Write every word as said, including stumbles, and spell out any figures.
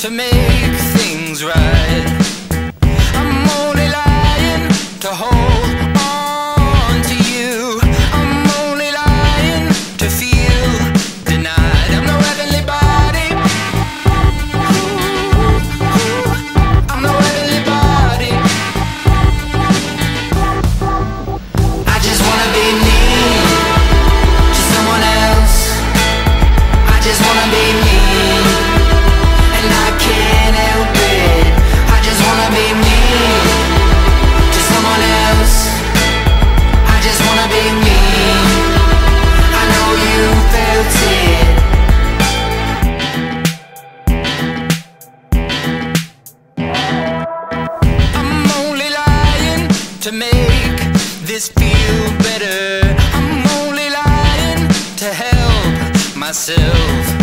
to make things right. I'm only lying to hold on to you. I'm only lying to feel denied. I'm no heavenly body. I'm no heavenly body. I just wanna be near to someone else. I just wanna be me, and I can't help it. I just wanna be me to someone else. I just wanna be me. I know you felt it. I'm only lying to make this feel better. I'm only lying to help myself.